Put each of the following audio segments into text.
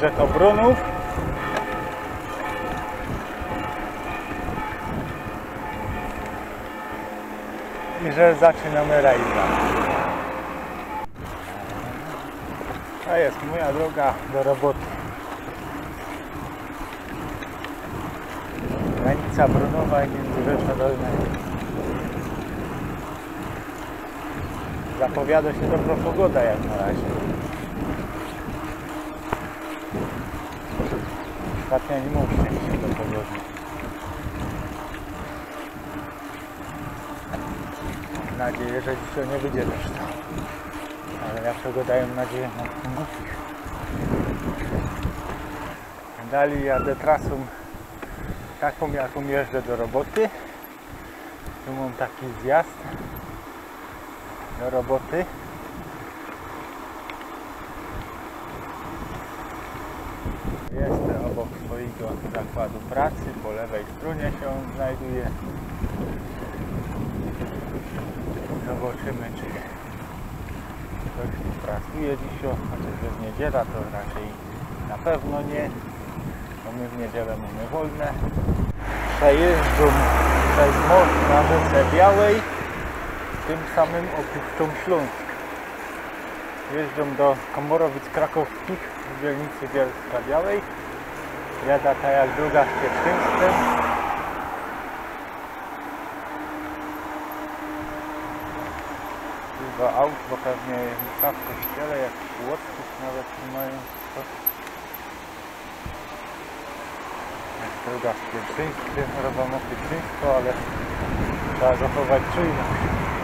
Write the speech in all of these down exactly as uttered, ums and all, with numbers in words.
wybrzeż Obronów. I że zaczynamy rajda. To jest moja droga do roboty. Granica Bronowa i Międzyrzecza Dolnego. Zapowiada się dobra pogoda jak na razie. Ostatnio nie mógł się do pogody. Mam nadzieję, że dzisiaj nie będzie deszczu. Ale ja przegodaję nadzieję na głupich. Dalej jadę trasą taką, jaką jeżdżę do roboty. Tu mam taki zjazd do roboty. Jestem obok swojego zakładu pracy, po lewej stronie się on znajduje. Zobaczymy, czy ktoś tu pracuje dzisiaj, chociaż jest niedziela, to raczej na pewno nie, bo my w niedzielę mamy wolne. Przejeżdżą przez most na rzece Białej, tym samym opuszczą Śląsk. Jeżdżą do Komorowic Krakowskich w dzielnicy Bielska Białej. Jada ta jak droga z pierwszeństwem. Dużo aut, bo pewnie msza w kościele, jakiś łotków nawet mają. Droga z pierwszeństwem, roba ma pierwszeństwo, ale trzeba zachować czujność.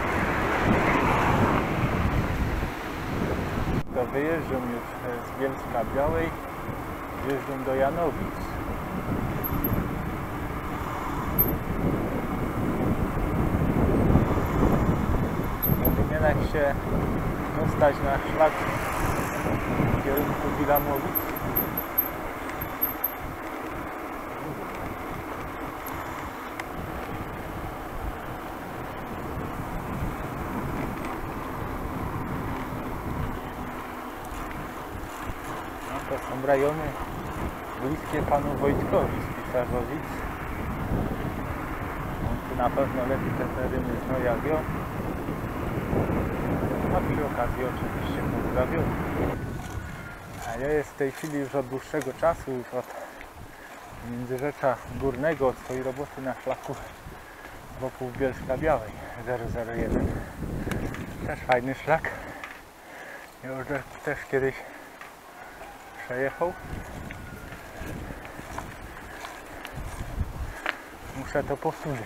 To wyjeżdżą już z Bielska Białej, jeżdżą do Janowic. Powinienem się dostać na szlak w kierunku Wilamowic. To są rejony bliskie panu Wojtkowi z Pisarzowic. On tu na pewno lepiej te tereny zna jak ja. A przy okazji oczywiście pozdrawiam. A ja jest w tej chwili już od dłuższego czasu, już od Międzyrzecza Górnego, od swojej roboty na szlaku wokół Bielska Białej zero zero jeden. Też fajny szlak. Ja już też kiedyś przejechał. Muszę to powtórzyć.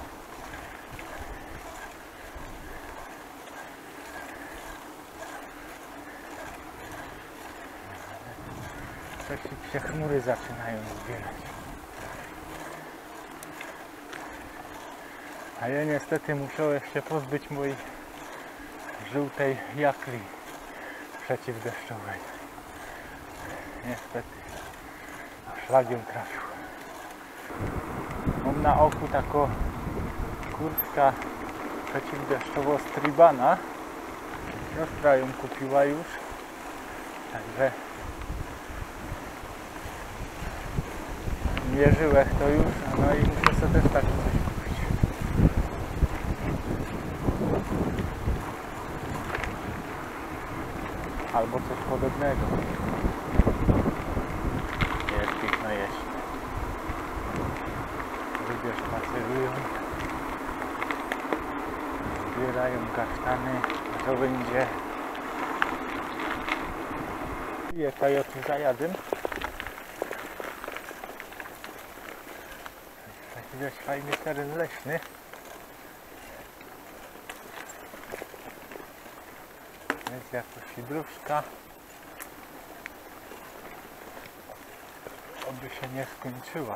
Coś się chmury zaczynają zbierać. A ja niestety musiałem się pozbyć mojej żółtej jakli przeciwdeszczowej. Niestety szlagiem trafił. Mam na oku taką kurtka przeciwdeszczowo Stribana. Siostra ją kupiła już, także mierzyłem to już, no i muszę sobie też taki coś kupić. Albo coś podobnego. Jest piękno jeść. Ludzie spacerują, zbierają kasztany, a to będzie jaka ja tu zajadę. Taki dość fajny teren leśny. Jest jakaś dróżka. Oby się nie skończyła.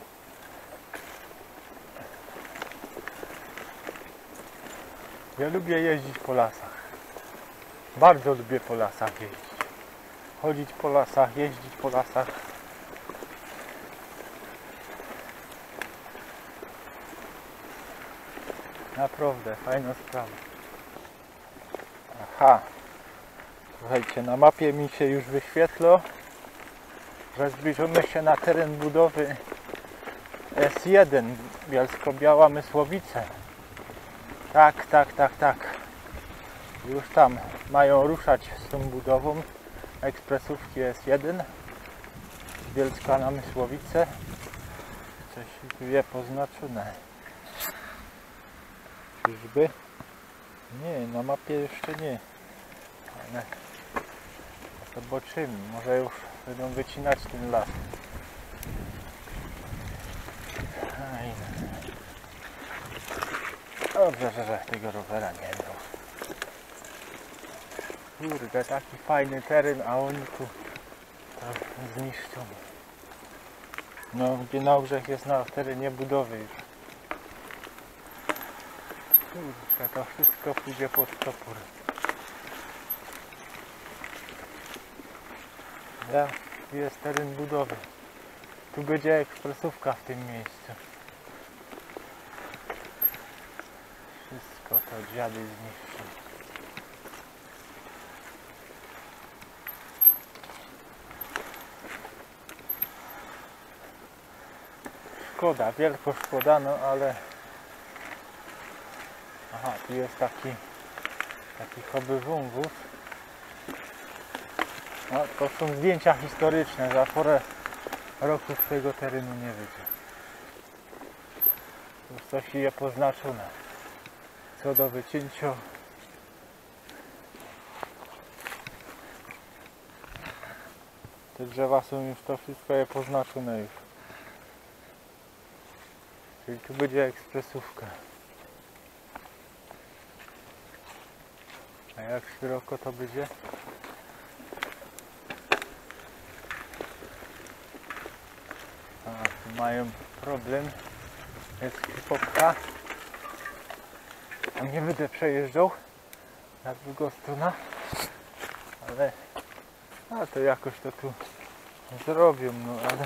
Ja lubię jeździć po lasach. Bardzo lubię po lasach jeździć. Chodzić po lasach, jeździć po lasach. Naprawdę, fajna sprawa. Aha. Słuchajcie, na mapie mi się już wyświetlo, że zbliżamy się na teren budowy S jeden Bielsko-Biała Mysłowice. Tak, tak, tak, tak. Już tam mają ruszać z tą budową ekspresówki S jeden z Bielska na Mysłowice. Coś tu jest poznaczone. Czyżby? Nie, na mapie jeszcze nie. Ale zobaczymy. Może już będą wycinać ten las. Dobrze, że, że tego rowera nie miał. Kurde, taki fajny teren, a oni tu to zniszczą. No, gdzie na brzeg jest na terenie budowy już. Kurczę, to wszystko pójdzie pod topór. Ja, tu jest teren budowy. Tu będzie ekspresówka w tym miejscu. Wszystko to dziady zniszczy. Szkoda, wielko szkoda, no ale... Aha, tu jest taki... taki hobby wąwóz. No, to są zdjęcia historyczne, za porę roków tego terenu nie wyjdzie. Już coś jest poznaczone. Co do wycięcia. Te drzewa są już, to wszystko jest poznaczone już. Czyli tu będzie ekspresówka. A jak szeroko to będzie? A, tu mają problem. Jest hipopka. A nie będę przejeżdżał na drugą stronę. Ale... A to jakoś to tu zrobią, no ale...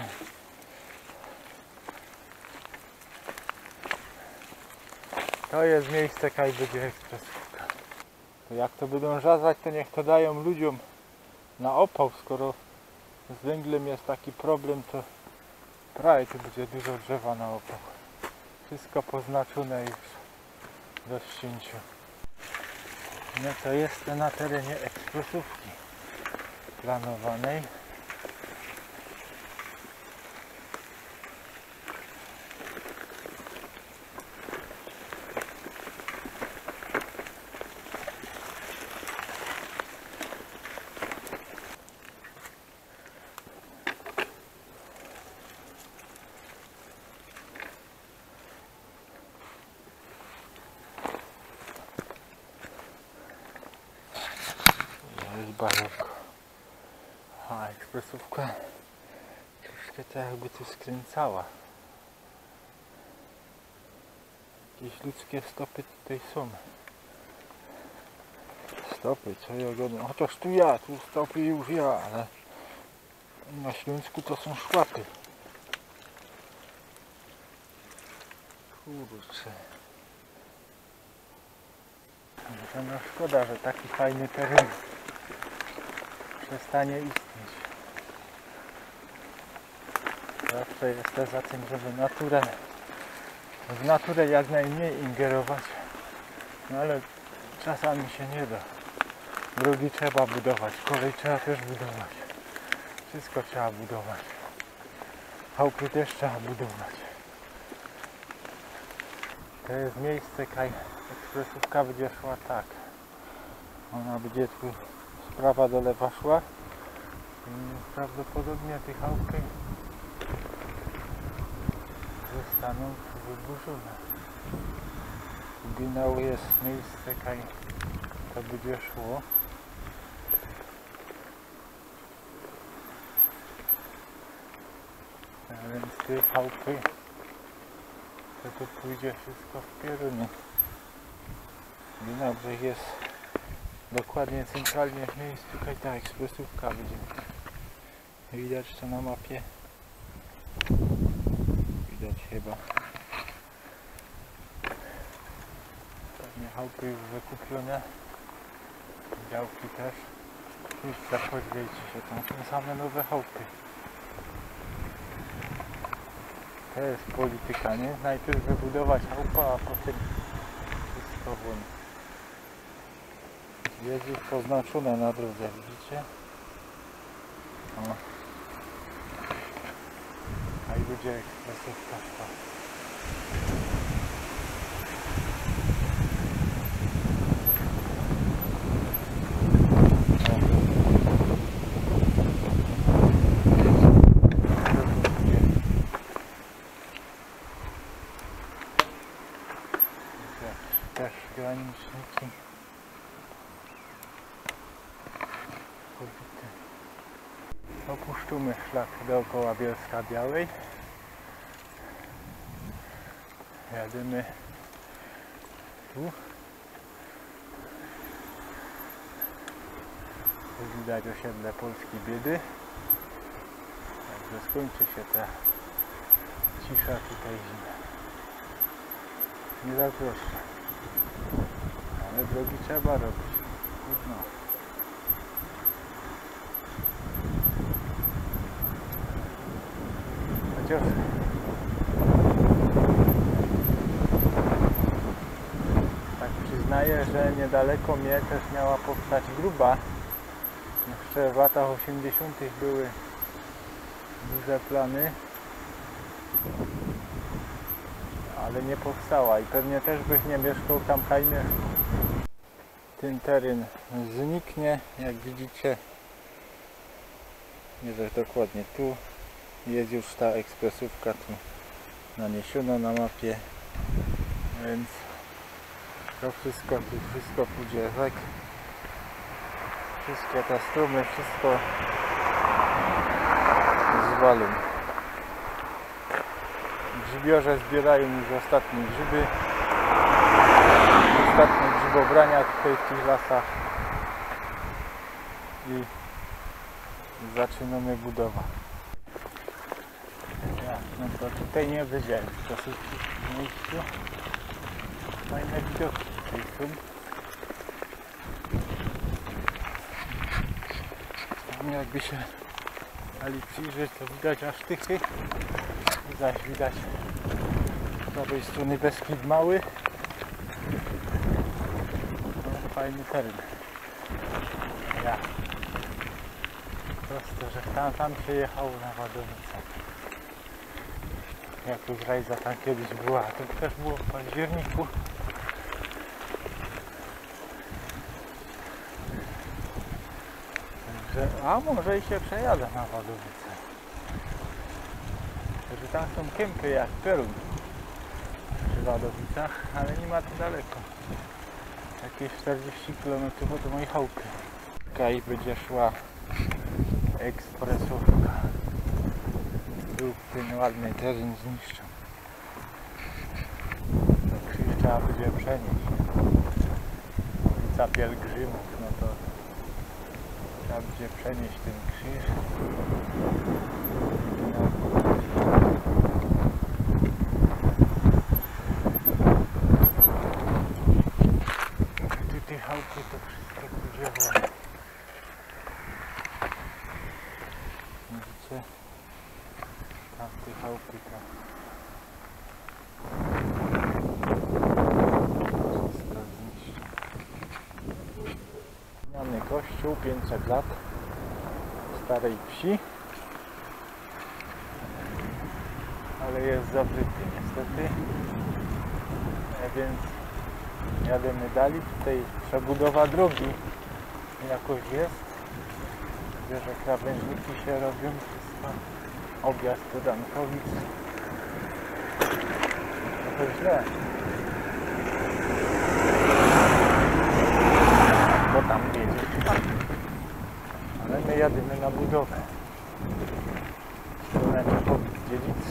To jest miejsce, kaj będzie ekspresówka. To jak to będą żazać, to niech to dają ludziom na opał, skoro z węglem jest taki problem, to prawie tu będzie dużo drzewa na opał. Wszystko poznaczone już do ścięciu. No to jest na terenie ekspresówki planowanej. Baroko. A ekspresówka troszkę tak jakby tu skręcała. Jakieś ludzkie stopy tutaj są. Stopy, co ja gadam. Chociaż tu ja, tu stopy już ja, ale na Śląsku to są szłapy. Kurczę. To no szkoda, że taki fajny teren przestanie istnieć. Zawsze jestem za tym, żeby naturę, w naturę jak najmniej ingerować, no ale czasami się nie da. Drogi trzeba budować, kolej trzeba też budować. Wszystko trzeba budować. Chałupy też trzeba budować. To jest miejsce, kaj ekspresówka będzie szła tak. Ona będzie tu z prawa do lewa szła. I prawdopodobnie te chałupy zostaną wyburzone. Oryginał jest miejsce, kaj to będzie szło. A więc te chałupy to tu pójdzie wszystko w pierunie. Oryginał brzeg jest dokładnie centralnie w miejscu, kaj ta ekspresówka będzie. Widać to na mapie. Widać chyba. Pewnie chałupy już wykupione. Działki też. Już zapodźwiejcie się, tam są same nowe chałupy. To jest polityka, nie? Najpierw wybudować chałupę, a potem wszystko włączyć. Jest już poznaczone na drodze, widzicie? O. A i będzie ekspresówka szła. Też graniczniki. Opuszczmy szlak dookoła Bielska Białej. Jadymy tu. Tu widać osiedle Polskiej Biedy. Także skończy się ta cisza tutaj zima. Nie zazdroszczę. Ale drogi trzeba robić. Trudno. Chociaż tak przyznaję, że niedaleko mnie też miała powstać Gruba. Jeszcze w latach osiemdziesiątych były duże plany, ale nie powstała i pewnie też byś nie mieszkał tam, kaj mieszkał. Ten teren zniknie, jak widzicie, nie tak dokładnie tu jest już ta ekspresówka, tu naniesiono na mapie, więc to wszystko, tu wszystko pójdzie tak, wszystkie te strumy, wszystko zwalą. Grzybiorze zbierają już ostatnie grzyby, ostatnie grzybobrania tutaj w tych lasach i zaczynamy budowę. Ja, no to tutaj nie wyjdziemy, w dosyć w miejscu. Fajne widoki tutaj są. Tam jakby się dali przyjrzeć, to widać aż tychy. Zaś widać z prawej strony Beskid Mały. No, fajny teren. Ja. Prosto, że tam, tam się jechało na Wadowicę. Jakoś rajza tam kiedyś była, to też było w październiku. Także, a może i się przejadę na Wadowicę. Że tam są kępy jak Perun przy Wadowicach, ale nie ma to daleko. Jakieś czterdzieści kilometrów od mojej chałupy. I będzie szła ekspresówka. Tu ten ładny teren zniszczą. To krzyż trzeba będzie przenieść. Ulica Pielgrzymów, no to trzeba będzie przenieść ten krzyż. Tutaj chałupy to wszystko pójdzie wolno. Widzicie? Tam w tej chałupy tam. Wszystko zniszczy. Zmiany kościół, pięćset lat starej wsi. Ale jest zawryty niestety. E, więc jadziemy dalej. Tutaj przebudowa drogi jakoś jest. Widzę, że krawężniki się robią. Wszystko. Objazd do Dankowic. Trochę źle. Bo tam jedzie szlak. Ale my jadymy na budowę. W stronę Czechowic-Dziedzic.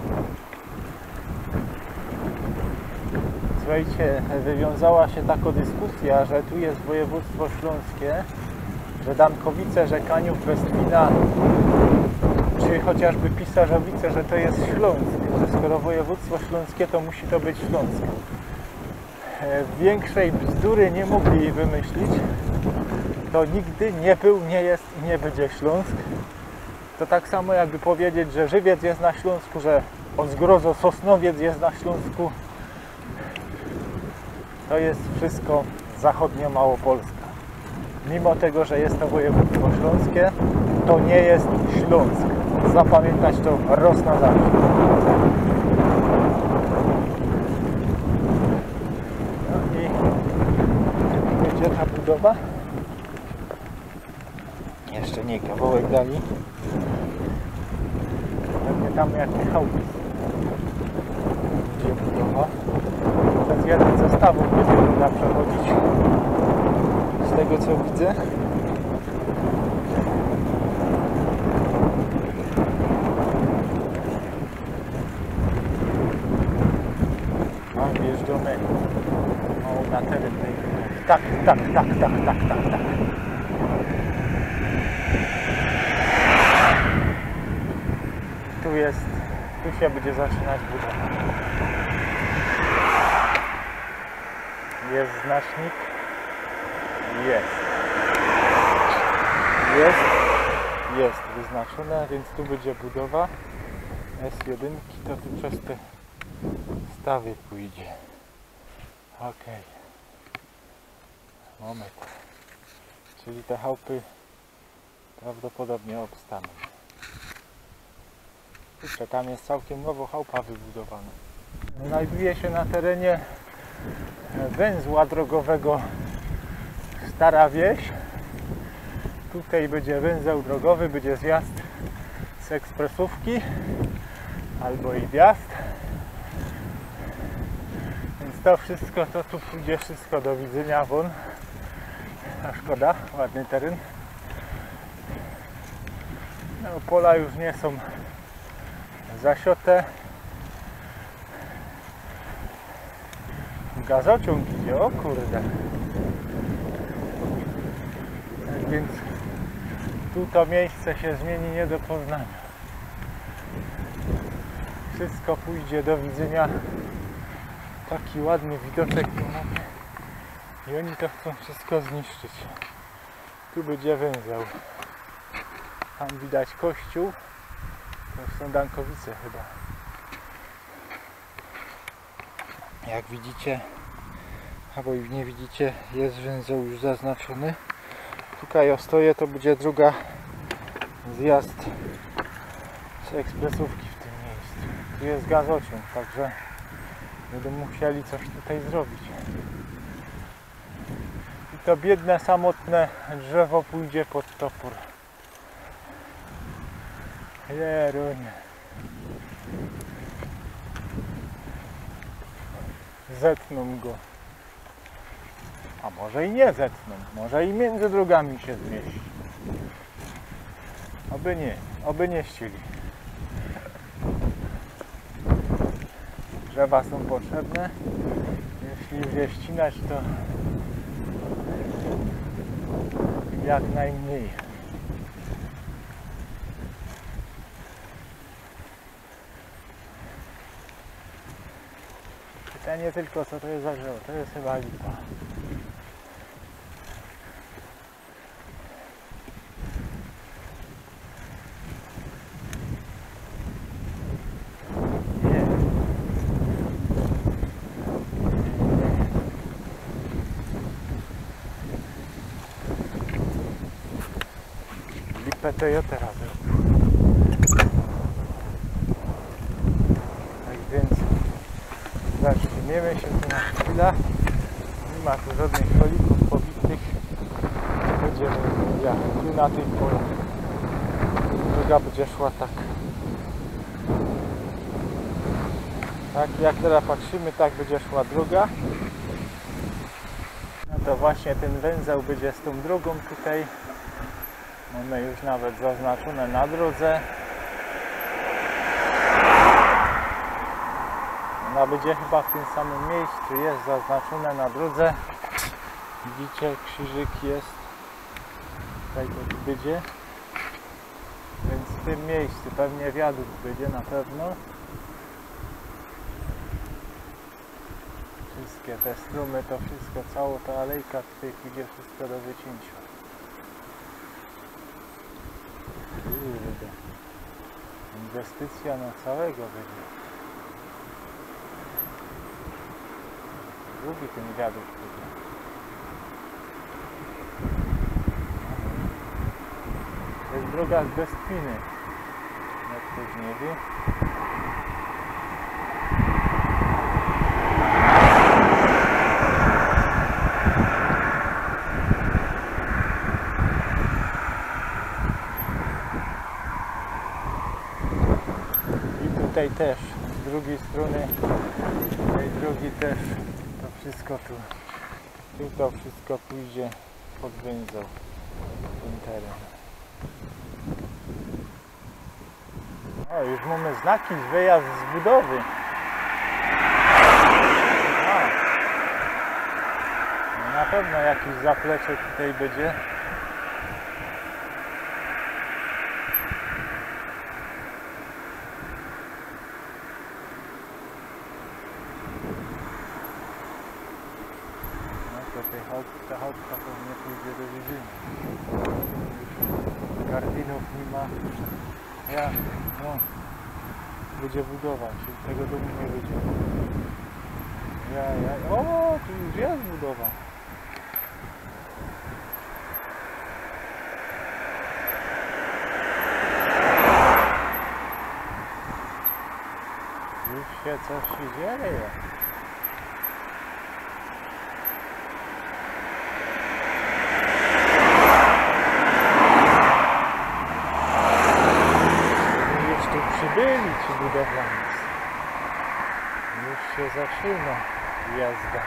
Słuchajcie, wywiązała się taka dyskusja, że tu jest województwo śląskie, że Dankowice, że Kaniów, Westwina, czy chociażby Pisarzowice, że to jest Śląsk, że skoro województwo śląskie, to musi to być Śląsk. Większej bzdury nie mogli wymyślić. To nigdy nie był, nie jest i nie będzie Śląsk. To tak samo jakby powiedzieć, że Żywiec jest na Śląsku, że O zgrozo Sosnowiec jest na Śląsku. To jest wszystko zachodnia Małopolska. Mimo tego, że jest to województwo śląskie, to nie jest Śląsk. Zapamiętać to raz na zawsze. No i będzie ta budowa. Jeszcze nie, kawałek dali. Pewnie tam jakieś chałupy. Będzie budowa. Przez jeden ze stawów będzie można przechodzić. Z tego co widzę. A wjeżdżamy o, na teren tej. Tak, tak, tak, tak, tak, tak, tak. Tu jest, tu się będzie zaczynać budowa. Jest znacznik. Jest. Jest. Jest wyznaczone, więc tu będzie budowa S jeden, to tu przez te stawy pójdzie. Ok. Moment. Czyli te chałupy prawdopodobnie obstaną. Kurczę, tam jest całkiem nowo chałupa wybudowana. Znajduje się na terenie węzła drogowego Stara Wieś. Tutaj będzie węzeł drogowy, będzie zjazd z ekspresówki albo i wjazd. Więc to wszystko, to tu pójdzie wszystko do widzenia won. A szkoda, ładny teren. No, pola już nie są zasiute. Gazociąg idzie, o kurde. Tak więc tu to miejsce się zmieni nie do poznania. Wszystko pójdzie do widzenia. Taki ładny widoczek tu mamy. I oni to chcą wszystko zniszczyć. Tu będzie węzeł. Tam widać kościół. To są Dankowice chyba. Jak widzicie, albo nie widzicie, jest węzeł już zaznaczony. Tutaj ostoję, to będzie druga zjazd z ekspresówki w tym miejscu. Tu jest gazociąg, także będą musieli coś tutaj zrobić. I to biedne, samotne drzewo pójdzie pod topór. Jerunie. Zetną go. A może i nie zetną. Może i między drogami się zmieści. Oby nie. Oby nie ścili. Drzewa są potrzebne. Jeśli już je ścinać, to jak najmniej. Pytanie tylko, co to jest za drzewo. To jest chyba lipa. Nie. Lipę Toyota razem. Tak więc zatrzymujemy się tu na chwilę. Nie ma tu żadnych stolików pobitych. Będziemy jechać tu na tej polu. Droga będzie szła tak. Tak jak teraz patrzymy, tak będzie szła droga. No to właśnie ten węzeł będzie z tą drogą tutaj. Mamy już nawet zaznaczone na drodze. Ona będzie chyba w tym samym miejscu, jest zaznaczone na drodze. Widzicie, krzyżyk jest. Tutaj to tu będzie. Więc w tym miejscu pewnie wiadukt będzie na pewno. Wszystkie te strumy, to wszystko, cała ta alejka tutaj idzie wszystko do wycięcia. Kurde. Inwestycja na całego będzie. Lubi ten wiadukt. To jest droga z Bestwiny. Jak ktoś nie wie. I tutaj też, z drugiej strony tej drogi też to wszystko tu, tu to wszystko pójdzie pod węzeł, ten teren. O, już mamy znaki, wyjazd z budowy. O. No na pewno jakiś zaplecze tutaj będzie. Ta chatka pewnie pójdzie do Wiedzyny. Gardinów nie ma. Ja, no, będzie budowa, czyli tego domu nie będzie. Ja, ja, o, tu już jest budowa. Już się coś się dzieje. Byli ci budowlanicy. Już się zaczyna jazda.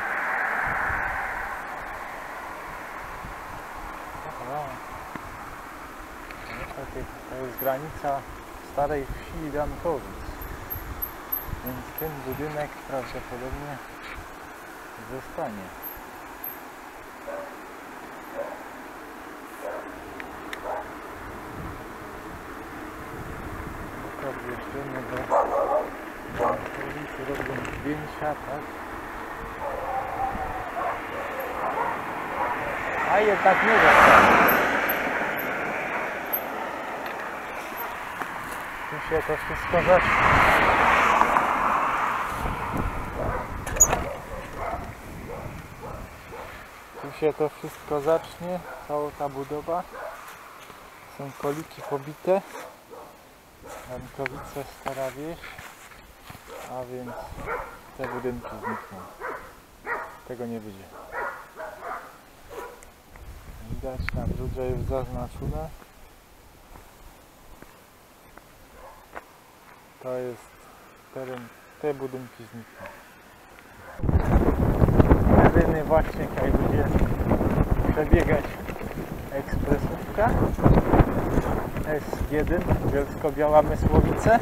Aha. To jest granica starej wsi Dankowic. Więc ten budynek prawdopodobnie zostanie. Wjeżdżamy do ulicy, robią zdjęcia, tak? A jednak nie zostanie. Tu się to wszystko zacznie. Tu się to wszystko zacznie, cała ta budowa. Są koliki pobite. Dankowice, stara wieś, a więc te budynki znikną. Tego nie będzie. Widać, na drodze jest zaznaczone. To jest teren, te budynki znikną. Jedyny właśnie, jak będzie przebiegać ekspresówka S jeden, Bielsko-Biała Mysłowice.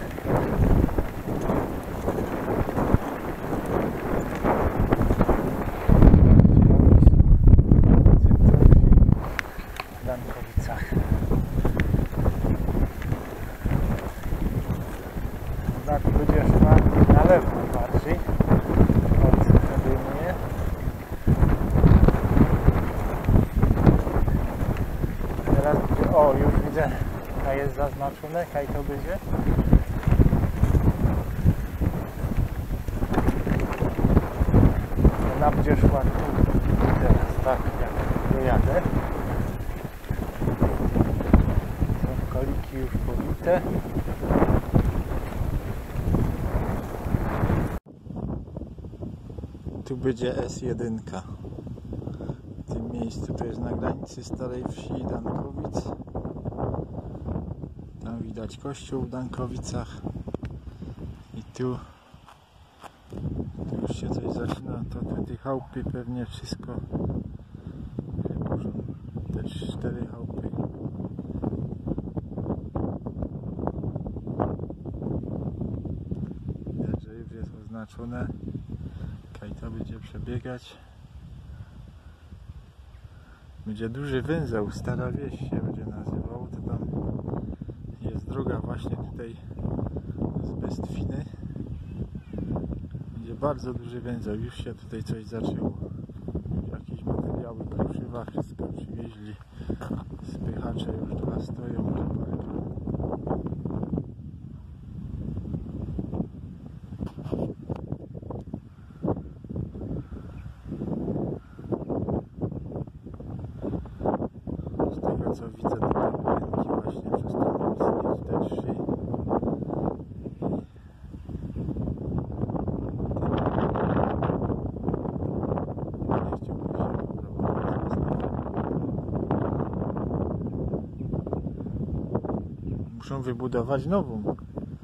W Dankowicach. Znak będzie szła na lewo bardziej. Kolce podejmuje. Teraz będzie, o, już widzę. A jest zaznaczone, kaj to będzie. Ona będzie szła tu. Teraz tak, jak dojadę. Są koliki już pobite. Tu będzie S jeden. W tym miejscu to jest na granicy Starej Wsi i Dankowic. Tam widać kościół w Dankowicach i tu, tu już się coś zaczyna, to te, te chałupy pewnie wszystko wyburzą, te cztery chałupy. Widać, że już jest oznaczone, kaj to będzie przebiegać. Będzie duży węzeł, Stara Wieś się będzie nazywał, to tam jest droga właśnie tutaj z Bestwiny. Będzie bardzo duży węzeł, już się tutaj coś zaczęło. Jakieś materiały, kruszywa, wszystko przywieźli. Spychacze już dwa stoją. muszą wybudować nową.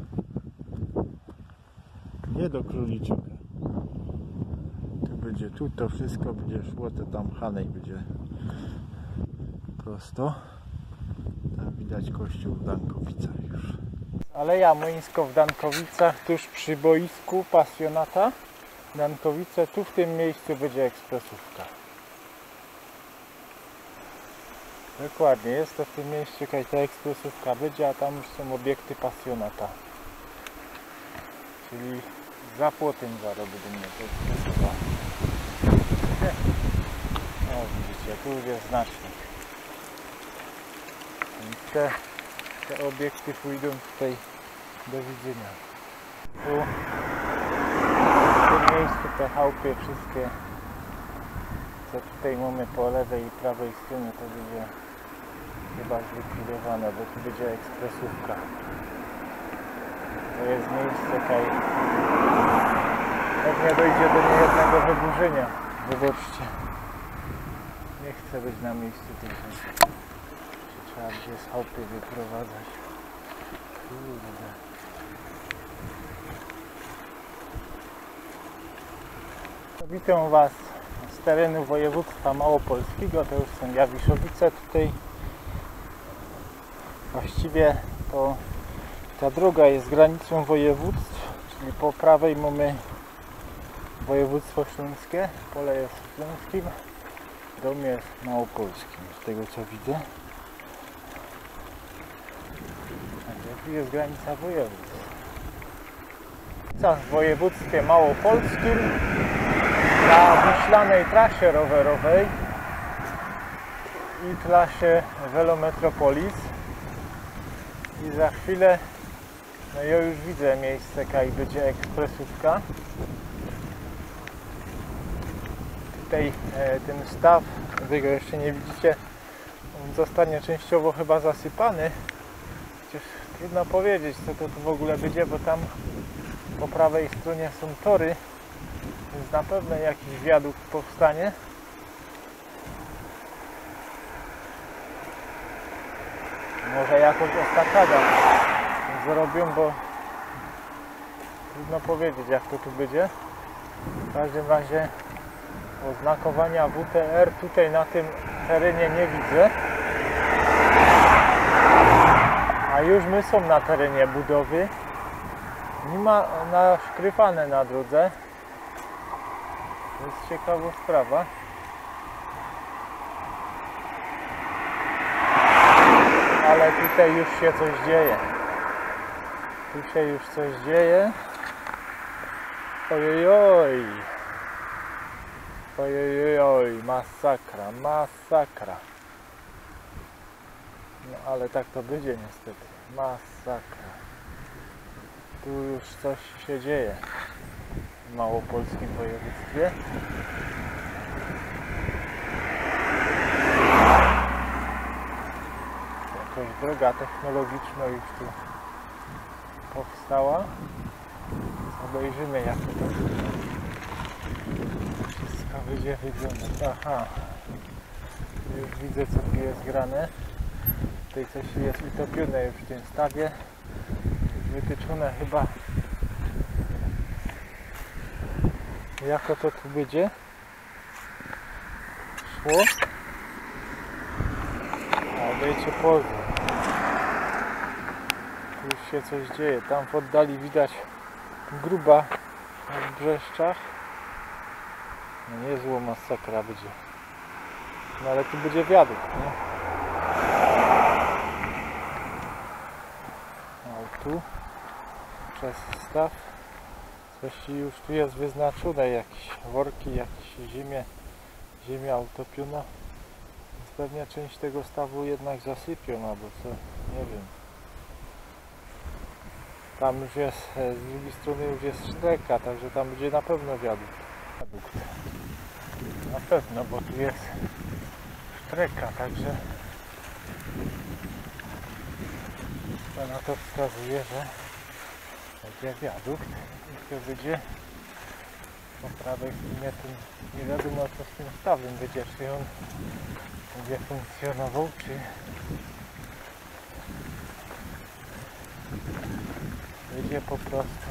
Nie do Króliczyka. Tu będzie, tu to wszystko będzie szło, to tam Hanej będzie prosto. Tam widać kościół w Dankowicach już. Aleja Młyńsko w Dankowicach, tuż przy boisku pasjonata. Dankowice, tu w tym miejscu będzie ekspresówka. Dokładnie, jest to w tym miejscu, jakaś ta ekspresówka będzie, a tam już są obiekty pasjonata. Czyli za płotem zarobię do mnie to ekspresowa. O, widzicie, tu już jest znacznik. Więc te, te obiekty pójdą tutaj do widzenia. Tu w tym miejscu te chałupy wszystkie, co tutaj mamy po lewej i prawej stronie, to będzie chyba zlikwidowane, bo tu będzie ekspresówka. To jest miejsce, kaj pewnie dojdzie do niejednego wyburzenia. Wybaczcie. Nie chcę być na miejscu tych rzeczy. Trzeba będzie z chałupy wyprowadzać. Kurde. Witam Was z terenu województwa małopolskiego, to już są Jawiszowice tutaj. Właściwie to ta droga jest granicą województw, czyli po prawej mamy województwo śląskie, pole jest śląskim, dom jest małopolskim, z tego co widzę. Także tu jest granica województw. W województwie małopolskim na wiślanej trasie rowerowej i trasie Velometropolis. I za chwilę, no ja już widzę miejsce, kaj będzie ekspresówka. Tutaj e, ten staw, wy go jeszcze nie widzicie, on zostanie częściowo chyba zasypany. Chociaż trudno powiedzieć, co to tu w ogóle będzie, bo tam po prawej stronie są tory, więc na pewno jakiś wiadukt powstanie. Może jakąś estakadę zrobią, bo trudno powiedzieć, jak to tu będzie. W każdym razie oznakowania W T R tutaj na tym terenie nie widzę. A już my są na terenie budowy. Nie ma naszkrypane na drodze. To jest ciekawa sprawa. Ale tutaj już się coś dzieje. Tu się już coś dzieje. Ojojoj. Ojojoj, masakra, masakra. No ale tak to będzie niestety. Masakra. Tu już coś się dzieje w małopolskim województwie. Jakaś droga technologiczna już tu powstała. Obejrzymy, jak to wszystko będzie wyglądać. Aha, już widzę, co tu jest grane. Tutaj coś jest utopione już w tym stawie. Wytyczone chyba, jako to tu będzie szło. A wiecie, pozór. Tu już się coś dzieje. Tam w oddali widać gruba w Brzeszczach. No niezła masakra będzie. No ale tu będzie wiadukt, nie? No tu przez staw coś już tu jest wyznaczone, jakieś worki, jakieś ziemię, ziemia utopiona. Więc pewnie część tego stawu jednak zasypią, albo co, nie wiem. Tam już jest, z drugiej strony już jest sztreka, także tam będzie na pewno wiadukt. Na pewno, bo tu jest sztreka, także to na to wskazuje, że będzie wiadukt i to będzie po prawej stronie. Tym nie wiadomo, co z tym stawem będzie, czy on będzie funkcjonował, czy Będzie po prostu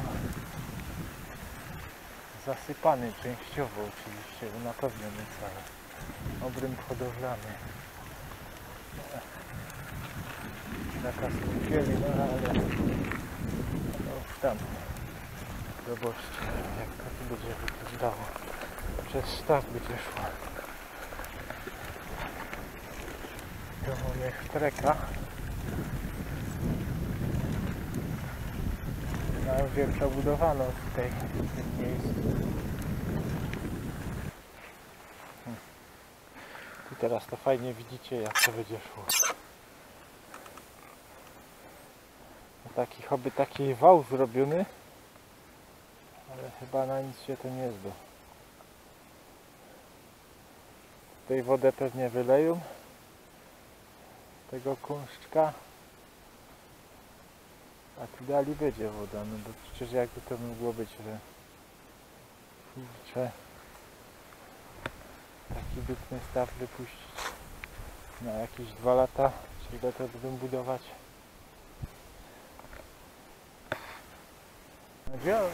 zasypany częściowo oczywiście, bo na pewno nie cały. Obręb hodowlany. Zakaz kąpieli, no ale no już tam zobaczcie, jak to tu będzie wyglądało. Przez sztab będzie szło. Tu mamy sztreka. No już je przebudowano tutaj w tym miejscu. I teraz to fajnie widzicie, jak to będzie szło. Taki, choby taki wał zrobiony, ale chyba na nic się to nie zda. Tutaj wodę pewnie wyleją z tego kunszczka, a tu dalej będzie woda, no bo przecież jakby to mogło być, że kurczę, taki dupny staw wypuścić na jakieś dwa lata, czy ile to będą budować. Działać.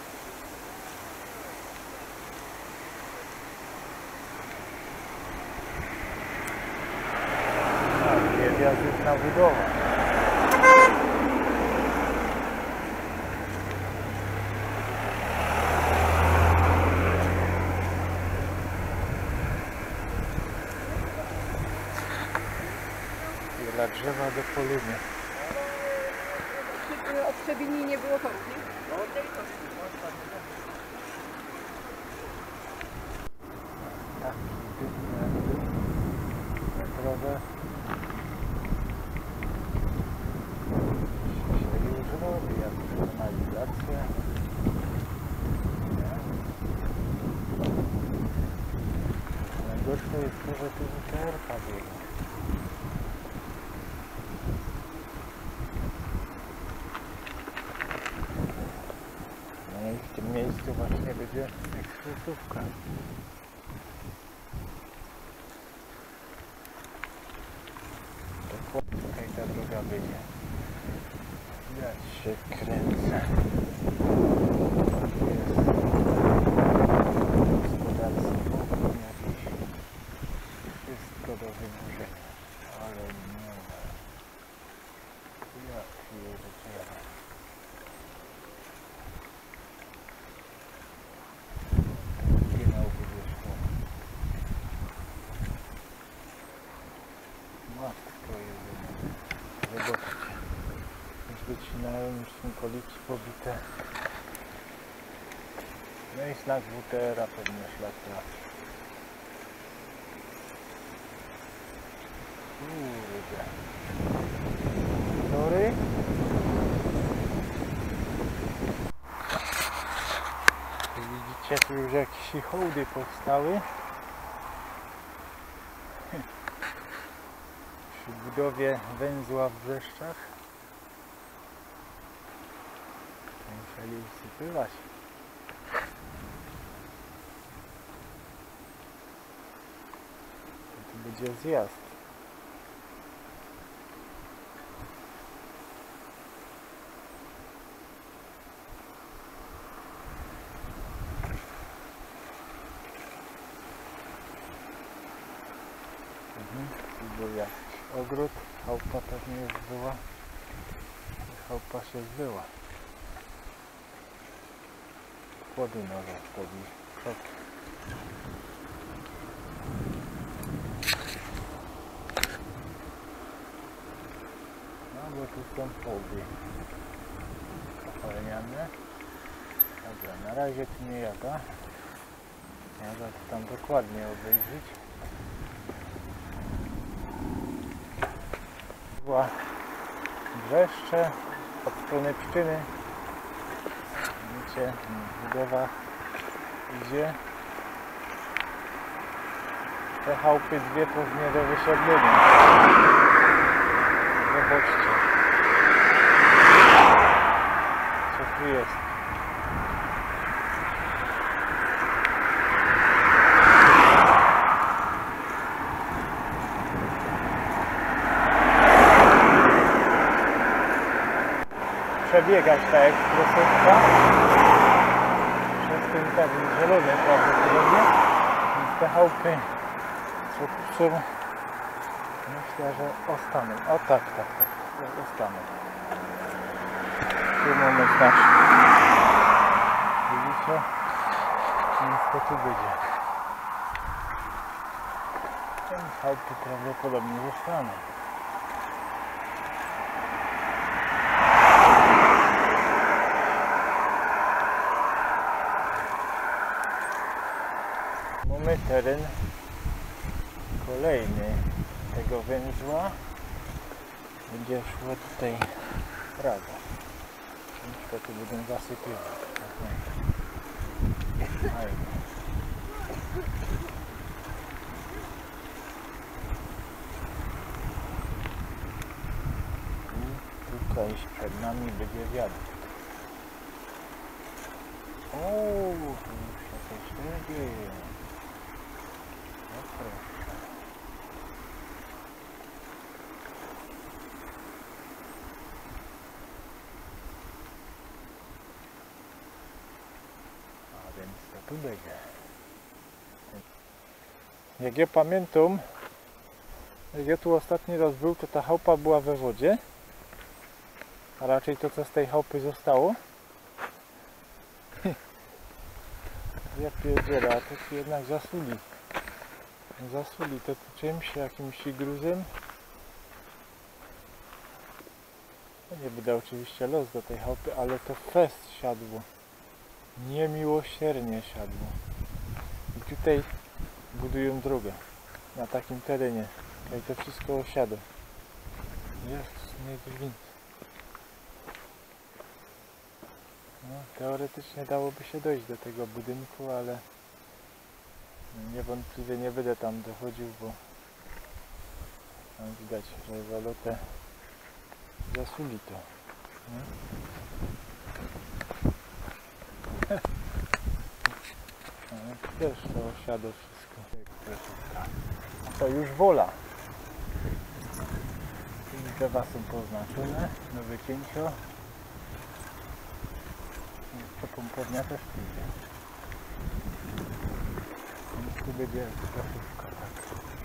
Tak, jest wiarygodna budowa. Wiele drzewa do poliny. Od Trzebini nie było torów, nie? No, Taki metrowe. Się już robi, jak normalizacja. Najgorsze jest to, że tu W T R ka była. No i w tym miejscu właśnie będzie ekspresówka. Dokładnie tutaj ta droga będzie. Ja się kręcę. Tu jest gospodarstwo jakieś. Wszystko do wyburzenia. Ale nie ma. Ja pierdzielę. Matko jedyna. Zobaczcie. Już wycinają, już są koliki pobite. No i znak W T R a pewnie szlak trafi. Kurde. Sorry. Widzicie, tu już jakieś hołdy powstały. Przy budowie węzła w Brzeszczach musieli wsypywać. Tu będzie zjazd. Mhm. Tu był jakiś ogród, chałupa pewnie już była. Chałupa się zbyła. Płody nowe wtedy. Kroki. No bo tu są płody kopalniane. Dobra, na razie tu nie jada. Jada to tam dokładnie obejrzeć. Była Brzeszcze od strony Pszczyny. Widzicie, budowa idzie. Te chałupy dwie pewnie do wysiedlenia. Zobaczcie, co tu jest. przebiegać tak jak krosówka przez ten teren zielony prawdopodobnie, więc te chałupy co tu są, myślę, że ostaną. O tak, tak, tak, ostaną. Tu mamy znacznik. Widzicie? Więc to tu będzie. Ten chałupy prawdopodobnie zostaną. Mamy teren kolejny tego węzła. Będzie szło tutaj w prawo. To tu będą zasypywać. Fajnie. I tutaj przed nami będzie wiadukt. O, tu już jakieś drogi. No proszę. A więc to tu będzie. Jak ja pamiętam, jak ja tu ostatni raz był, to ta chałupa była we wodzie. A raczej to, co z tej chałupy zostało. Ja pierdzielę, a to się jednak zasuli. Zasuli to tu czymś, jakimś gruzem. No nie będę oczywiście los do tej chałupy, ale to fest siadło. Niemiłosiernie siadło. I tutaj budują drogę na takim terenie. I to wszystko osiada. Jest, nie gwint. No, teoretycznie dałoby się dojść do tego budynku, ale niewątpliwie nie będę tam dochodził, bo tam widać, że zalotę zasuli to. Nie? No, też to osiada wszystko. To już wola. I drzewa są poznaczone do wycięcia. Jeszcze pompownia też pójdzie. Więc tu będzie krasówka, tak.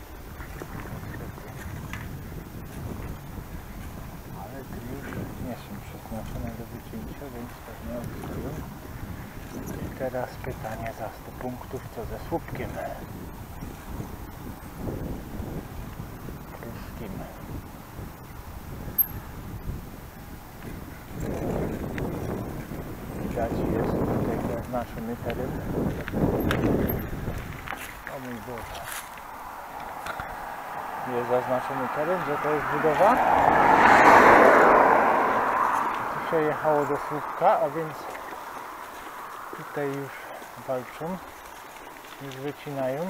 Ale tu już nie są przeznaczone do wycięcia, więc pewnie odstają. I teraz pytanie za sto punktów, co ze słupkiem pruskim. Widać, jest tutaj zaznaczony teren. O mój Boże. Jest zaznaczony teren, że to jest budowa. Tu się jechało do słupka, a więc tutaj już walczą, już wycinają.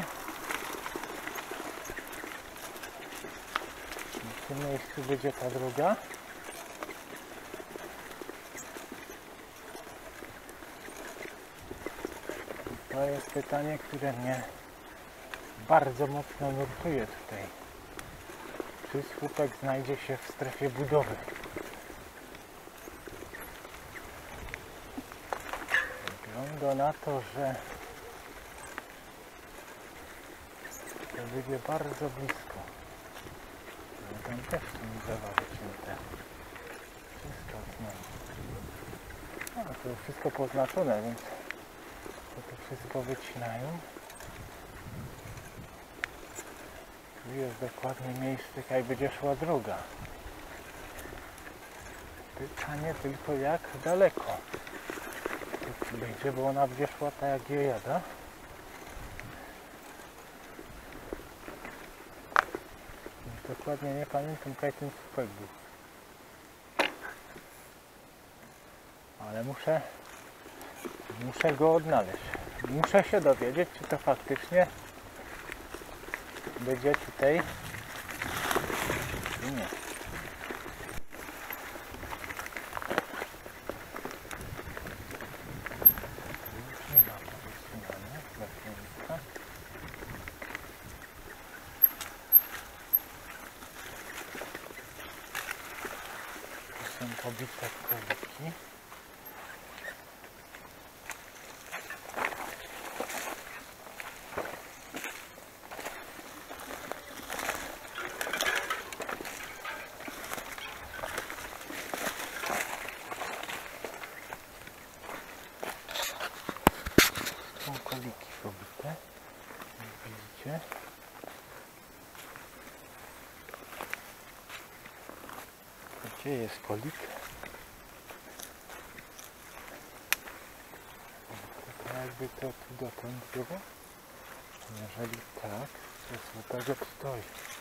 W tym miejscu będzie ta droga. To jest pytanie, które mnie bardzo mocno nurtuje tutaj. Czy słupek znajdzie się w strefie budowy? Wygląda na to, że to będzie bardzo blisko. Ale tam też są drzewa wycięte. Wszystko znowu. No, to jest wszystko poznaczone, więc to, to wszystko wycinają. Tu jest dokładnie miejsce, jak będzie szła droga. Pytanie tylko, jak daleko tu będzie, bo ona będzie szła tak, jak je jada. Dokładnie nie pamiętam, jaki ten słupek był. Ale muszę muszę go odnaleźć. Muszę się dowiedzieć, czy to faktycznie będzie tutaj, czy nie. Już nie ma powycinania dla piękna. Tu są pobite koliki. Są koliki pobite, jak widzicie. Gdzie jest kolik? To jakby to tu dotąd było? Jeżeli tak, to słupek stoi.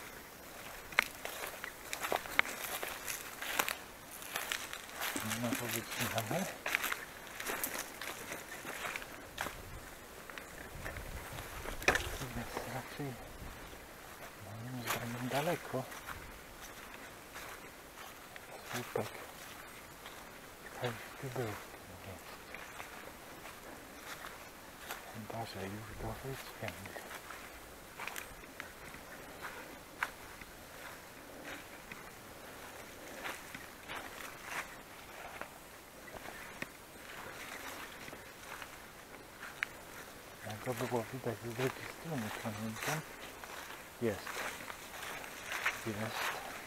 No to wycinamy. Jest raczej moim zdaniem daleko. Słupek ktoś tu był w tym miejscu. Chyba że już go wycięli. Jak go było widać z drugiej strony, pamiętam. Jest. Jest.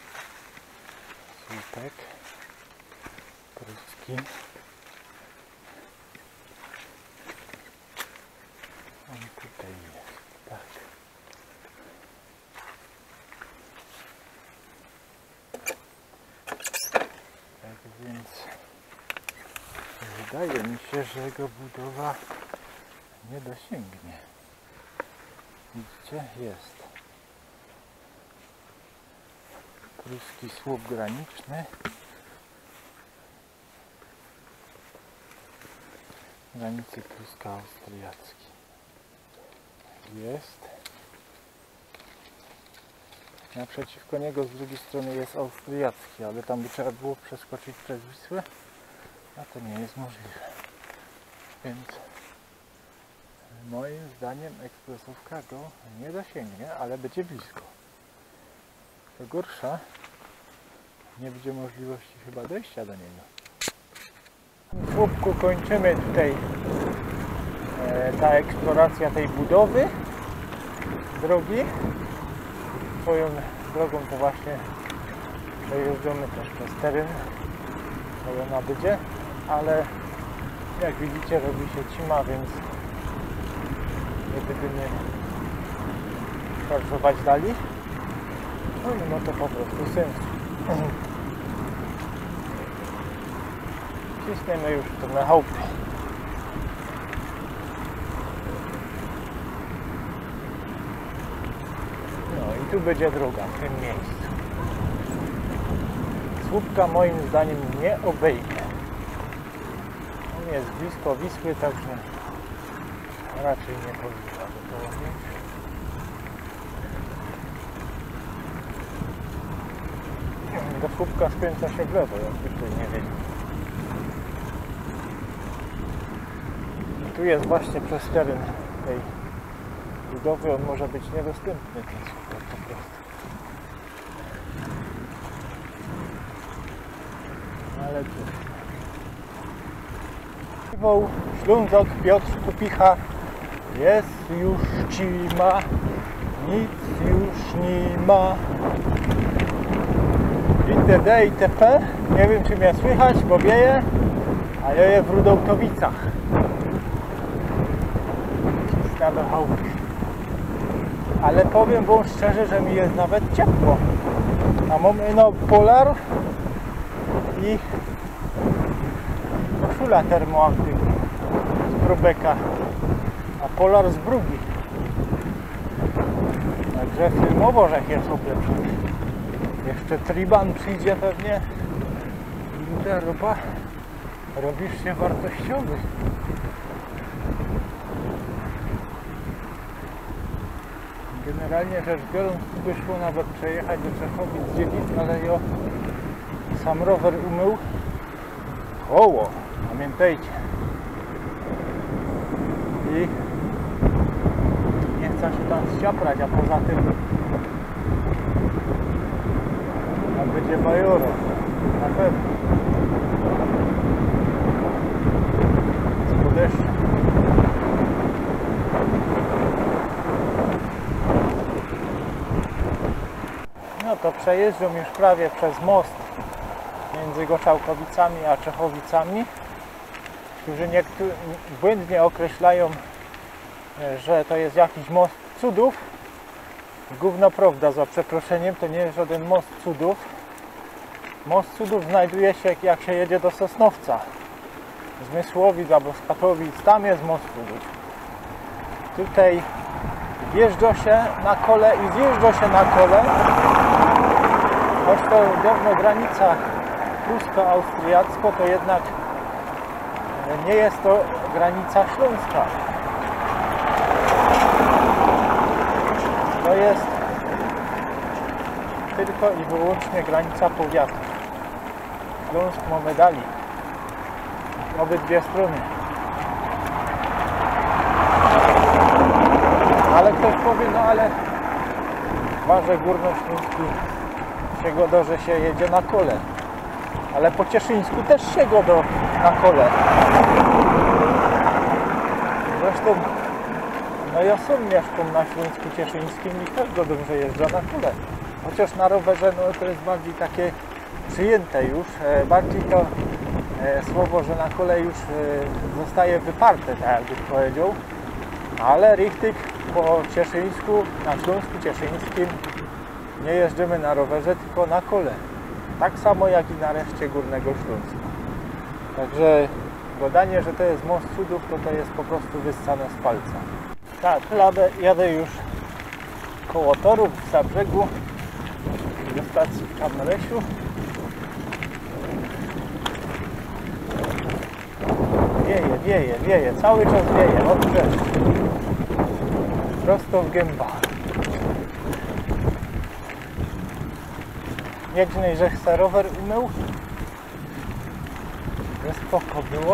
Słupek. Pruski. On tutaj jest. Tak. Tak więc wydaje mi się, że jego budowa nie dosięgnie. Widzicie? Jest. Pruski słup graniczny. Granicy prusko-austriackiej. Jest. Naprzeciwko niego z drugiej strony jest austriacki, ale tam by trzeba było przeskoczyć przez Wisłę, a to nie jest możliwe. Więc moim zdaniem ekspresówka go nie dosięgnie, ale będzie blisko. Co gorsza, nie będzie możliwości chyba dojścia do niego. W słupku kończymy tutaj e, ta eksploracja tej budowy drogi. Swoją drogą to właśnie przejeżdżamy też przez teren swoją nabycie, ale jak widzicie robi się cima, więc nie będziemy szarżować dalej. No i no to po prostu sens. Cisniemy już to na chałupy. No i tu będzie droga w tym miejscu. Słupka moim zdaniem nie obejdzie. On jest blisko Wisły, także raczej nie powinno do tego mieć. Do słupka skręca się w lewo, jakby tutaj nie wiedział. Tu jest właśnie przez teren tej budowy, on może być niedostępny, ten słupek po prostu. Ale tu. Woł, Ślązok, Piotr Kupicha, jest już cima, nic już nie ma. itd. itp. Nie wiem, czy mnie słychać, bo wieje, a ja je w Rudołtowicach. Cisna do chałupy. Ale powiem wam szczerze, że mi jest nawet ciepło. A mamy no polar i koszula termoaktywna z Brubeka, a polar z Brugi. Także filmowo, że jest ulepszony. Jeszcze Triban przyjdzie pewnie i ludzie roba, robisz się wartościowy. Generalnie rzecz biorąc, tu by szło nawet przejechać do Czechowic dziewic, ale ja sam rower umył. Oło, pamiętajcie. I nie chcę się tam zciaprać, a poza tym tam będzie bajoro, na pewno. Z deszczu. No to przejeżdżam już prawie przez most między Goczałkowicami a Czechowicami, którzy niektórzy błędnie określają, że to jest jakiś most cudów. Gówno prawda, za przeproszeniem, to nie jest żaden most cudów. Most cudów znajduje się, jak się jedzie do Sosnowca, z Mysłowic albo z Katowic, tam jest most cudów. Tutaj wjeżdża się na kole i zjeżdża się na kole, choć to dawno granica prusko-austriacka, to jednak nie jest to granica śląska. To jest tylko i wyłącznie granica powiatu. Śląsk ma medali. Obydwie strony. Ale ktoś powie, no ale w Barze Górnośląsku się godo, że się jedzie na kole. Ale po Cieszyńsku też się godo na kole. Zresztą no ja sam mieszkam na Śląsku Cieszyńskim i też go dobrze jeżdżę na kole. Chociaż na rowerze no, to jest bardziej takie przyjęte już. E, bardziej to e, słowo, że na kole już e, zostaje wyparte, tak jakbyś powiedział. Ale richtig po Cieszyńsku, na Śląsku Cieszyńskim nie jeżdżymy na rowerze, tylko na kole. Tak samo jak i na reszcie Górnego Śląska. Także gadanie, że to jest most cudów, to to jest po prostu wyssane z palca. Tak, jadę, jadę już koło torów w Zabrzegu do stacji w Czarnolesiu. Wieje, wieje, wieje, cały czas wieje, od deszcz. Prosto w gębach. Niegrzej, że chcę rower umył. Że spoko było.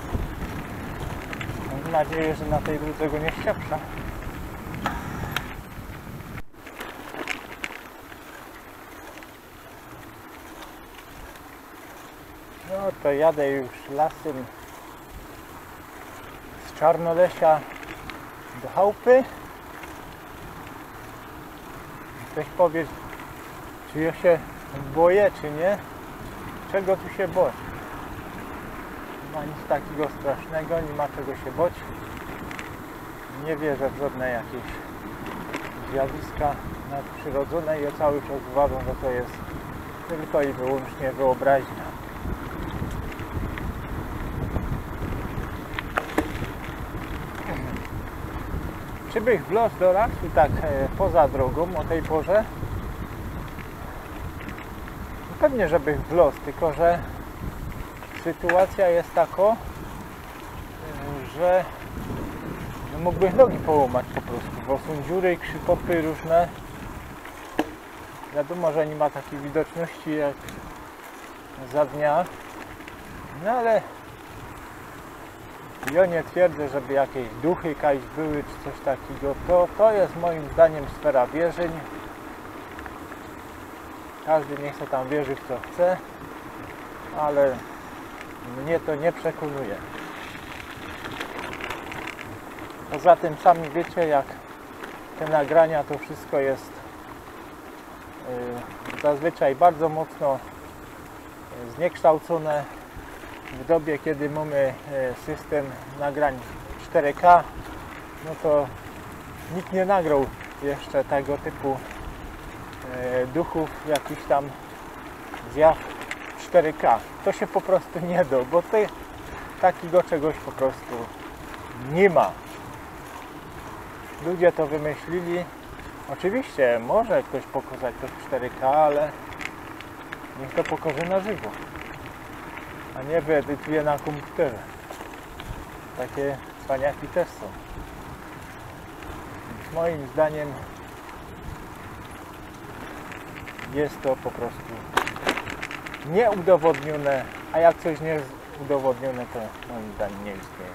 Mam nadzieję, że na tej drodze go nie ściepsza. No to jadę już lasem z Czarnolesia do chałupy. Ktoś powie, czy ja się boję, czy nie? Czego tu się bać? Nie ma nic takiego strasznego, nie ma czego się bać. Nie wierzę w żadne jakieś zjawiska nadprzyrodzone i ja cały czas uważam, że to jest tylko i wyłącznie wyobraźnia. Czy bych wlazł do lasu tak e, poza drogą o tej porze? No pewnie, że bych wlazł, tylko że sytuacja jest taka, e, że no mógłbym nogi połamać po prostu, bo są dziury i krzypopy różne. Wiadomo, że nie ma takiej widoczności jak za dnia, no ale ja nie twierdzę, żeby jakieś duchy jakaś były czy coś takiego. To, to jest moim zdaniem sfera wierzeń. Każdy niech się tam wierzy w co chce, ale mnie to nie przekonuje. Poza tym sami wiecie, jak te nagrania, to wszystko jest yy, zazwyczaj bardzo mocno zniekształcone. W dobie, kiedy mamy system nagrań cztery K, no to nikt nie nagrał jeszcze tego typu duchów, jakichś tam zjaw cztery K. To się po prostu nie da, bo ty, takiego czegoś po prostu nie ma. Ludzie to wymyślili. Oczywiście może ktoś pokazać to w cztery K, ale niech to pokaże na żywo, a nie wyedytuje na komputerze. Takie cwaniaki też są. Więc moim zdaniem jest to po prostu nieudowodnione, a jak coś nie jest udowodnione, to moim zdaniem nie istnieje.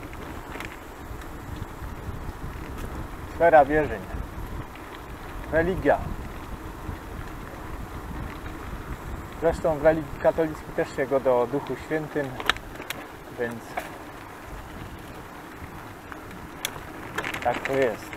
Sfera wierzeń. Religia. Zresztą w religii katolickiej też się go do Duchu Świętym, więc tak to jest.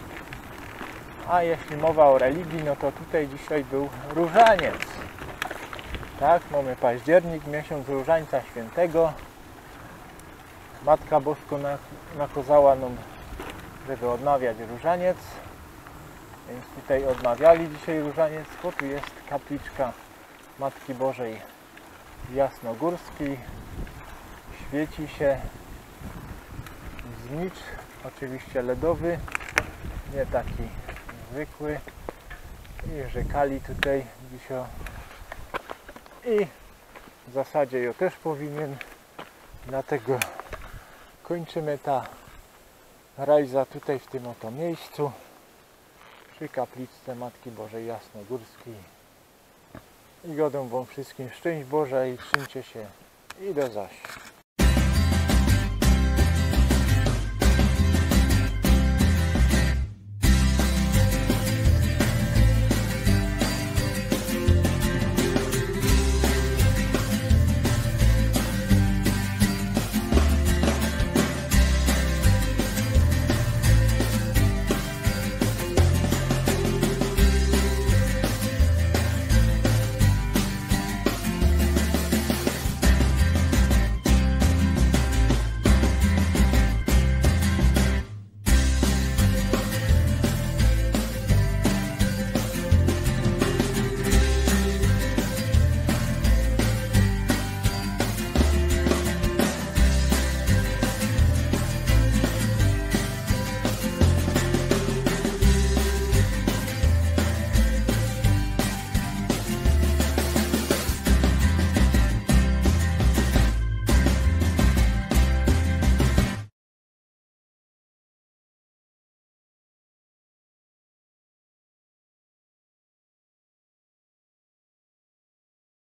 A jeśli mowa o religii, no to tutaj dzisiaj był różaniec. Tak, mamy październik, miesiąc Różańca Świętego. Matka Bosko nakazała nam, żeby odmawiać różaniec. Więc tutaj odmawiali dzisiaj różaniec, bo tu jest kapliczka Matki Bożej w Jasnogórskiej. Świeci się znicz, oczywiście ledowy, nie taki zwykły. I rzekali tutaj dzisiaj. I w zasadzie ja też powinien. Dlatego kończymy ta rajza tutaj w tym oto miejscu przy kapliczce Matki Bożej Jasnogórskiej. I godę wam wszystkim szczęść Boże i trzymcie się i do zaś.